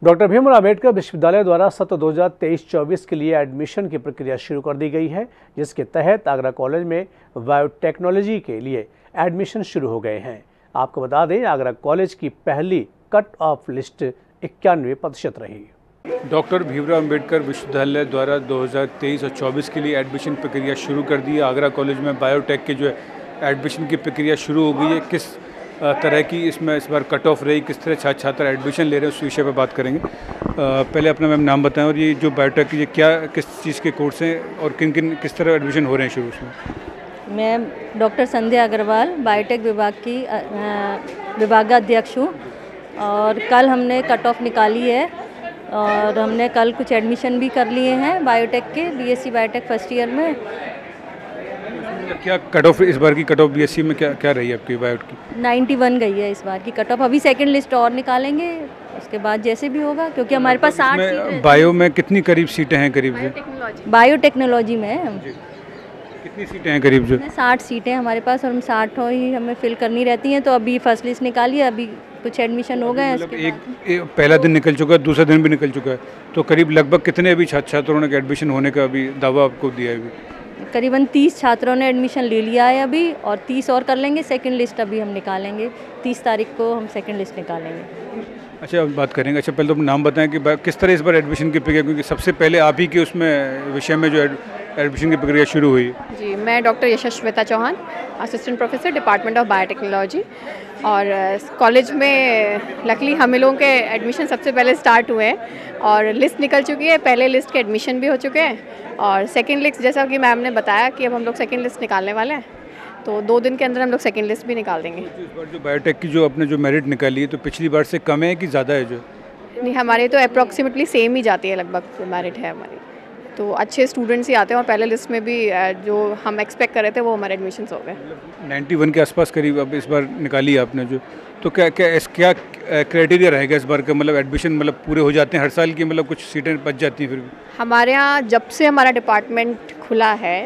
Doctor Bhimrao Ambedkar विश्वविद्यालय द्वारा सत्र 2023-24 के लिए एडमिशन की प्रक्रिया शुरू कर दी गई है, जिसके तहत आगरा कॉलेज में बायोटेक्नोलॉजी के लिए एडमिशन शुरू हो गए हैं। आपको बता दें, आगरा कॉलेज की पहली कट ऑफ लिस्ट 91% रही। डॉक्टर भीमराव अम्बेडकर विश्वविद्यालय द्वारा 2023 और 24 के लिए एडमिशन प्रक्रिया शुरू कर दी है। आगरा कॉलेज में बायोटेक के जो है एडमिशन की प्रक्रिया शुरू हो गई है। किस तरह की इसमें इस बार कट ऑफ रही, किस तरह छात्र छात्र एडमिशन ले रहे हैं, उस विषय पर बात करेंगे। पहले अपना मैम नाम बताएं और ये जो बायोटेक ये क्या किस चीज़ के कोर्स हैं और किस तरह एडमिशन हो रहे हैं शुरू में। मैं डॉक्टर संध्या अग्रवाल बायोटेक विभाग की विभागाध्यक्ष हूँ और कल हमने कट ऑफ निकाली है और हमने कल कुछ एडमिशन भी कर लिए हैं बायोटेक के बीएससी बायोटेक फर्स्ट ईयर में। क्या कट ऑफ इस बार की कट ऑफ बीएससी में क्या रही है आपकी बायोटेक की? 91 गई है इस बार की कट ऑफ। अभी सेकंड लिस्ट और निकालेंगे, उसके बाद जैसे भी होगा, क्योंकि हमारे पास 60 सीटें। बायो में कितनी करीब सीटें हैं? करीब बायोटेक्नोलॉजी में हम कितनी सीटें हैं? करीब जो 60 सीटें हमारे पास और हम 60 ही हमें फिल करनी रहती हैं। तो अभी फर्स्ट लिस्ट निकाली है, अभी कुछ एडमिशन हो गए। मतलब एक पहला दिन निकल चुका है, दूसरा दिन भी निकल चुका है, तो करीब लगभग कितने अभी छात्रों ने एडमिशन होने का अभी दावा आपको दिया है? अभी करीबन 30 छात्रों ने एडमिशन ले लिया है अभी, और 30 और कर लेंगे। सेकंड लिस्ट अभी हम निकालेंगे, 30 तारीख को हम सेकंड लिस्ट निकालेंगे। अच्छा, अब बात करेंगे। अच्छा, पहले तो नाम बताएं कि किस तरह इस बार एडमिशन की प्रक्रिया, क्योंकि सबसे पहले आप ही के उसमें विषय में जो एडमिशन की प्रक्रिया शुरू हुई। जी, मैं doctor Yashasvita Chauhan, assistant professor department of biotechnology. और कॉलेज में लकीली हम लोगों के एडमिशन सबसे पहले स्टार्ट हुए हैं और लिस्ट निकल चुकी है। पहले लिस्ट के एडमिशन भी हो चुके हैं और सेकंड लिस्ट, जैसा कि मैम ने बताया कि अब हम लोग सेकंड लिस्ट निकालने वाले हैं, तो 2 दिन के अंदर हम लोग सेकंड लिस्ट भी निकाल देंगे। इस बार जो बायोटेक की जो अपने जो मेरिट निकाली है, तो पिछली बार से कम है कि ज़्यादा है? जो नहीं, हमारे तो अप्रॉक्सीमेटली सेम ही जाती है, लगभग मेरिट है हमारी। तो अच्छे स्टूडेंट्स ही आते हैं और पहले लिस्ट में भी जो हम एक्सपेक्ट कर रहे थे वो हमारे एडमिशन्स हो गए। 91 के आसपास करीब अब इस बार निकाली है आपने जो, तो क्या क्राइटेरिया रहेगा इस बार का? मतलब एडमिशन मतलब पूरे हो जाते हैं हर साल की, मतलब कुछ सीटें बच जाती हैं फिर भी? हमारे यहाँ जब से हमारा डिपार्टमेंट खुला है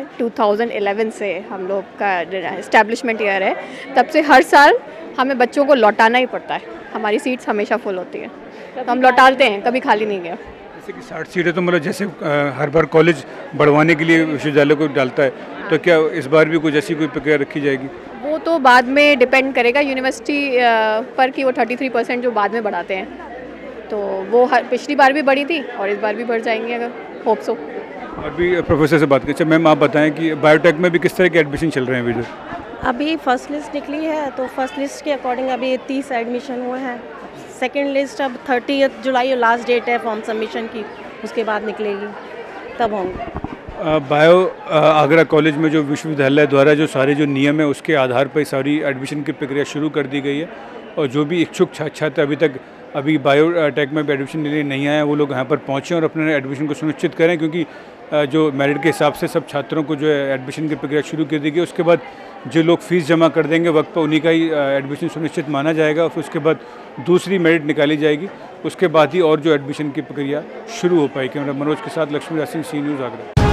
2011 से, हम लोग का इस्टेब्लिशमेंट ईयर है, तब से हर साल हमें बच्चों को लौटाना ही पड़ता है। हमारी सीट्स हमेशा फुल होती है, तो हम लौटाते हैं, कभी खाली नहीं गया। जैसे कि 60 सीटें, तो मतलब जैसे हर बार कॉलेज बढ़वाने के लिए विश्वविद्यालय को डालता है, तो क्या इस बार भी कुछ ऐसी कोई प्रक्रिया रखी जाएगी? वो तो बाद में डिपेंड करेगा यूनिवर्सिटी पर कि वो 33% जो बाद में बढ़ाते हैं, तो वो पिछली बार भी बढ़ी थी और इस बार भी बढ़ जाएंगी, अगर होप सो। और भी प्रोफेसर से बात करें। अच्छा मैम, आप बताएं कि बायोटेक में भी किस तरह के एडमिशन चल रहे हैं अभी? अभी फर्स्ट लिस्ट निकली है, तो फर्स्ट लिस्ट के अकॉर्डिंग अभी 30 एडमिशन हुए हैं। सेकेंड लिस्ट अब 30 जुलाई लास्ट डेट है फॉर्म सबमिशन की, उसके बाद निकलेगी, तब होंगे। बायो आगरा कॉलेज में जो विश्वविद्यालय द्वारा जो सारे जो नियम है उसके आधार पर सारी एडमिशन की प्रक्रिया शुरू कर दी गई है, और जो भी इच्छुक छात्र अभी तक बायोटेक में भी एडमिशन लेने नहीं आए हैं, वो लोग यहाँ पर पहुँचें और अपने एडमिशन को सुनिश्चित करें, क्योंकि जो मेरिट के हिसाब से सब छात्रों को जो है एडमिशन की प्रक्रिया शुरू कर दी गई। उसके बाद जो लोग फीस जमा कर देंगे वक्त पर, उन्हीं का ही एडमिशन सुनिश्चित माना जाएगा, और फिर उसके बाद दूसरी मेरिट निकाली जाएगी। उसके बाद ही और जो एडमिशन की प्रक्रिया शुरू हो पाएगी। मनोज के साथ लक्ष्मी राज सिंह, सी न्यूज़ आगरा।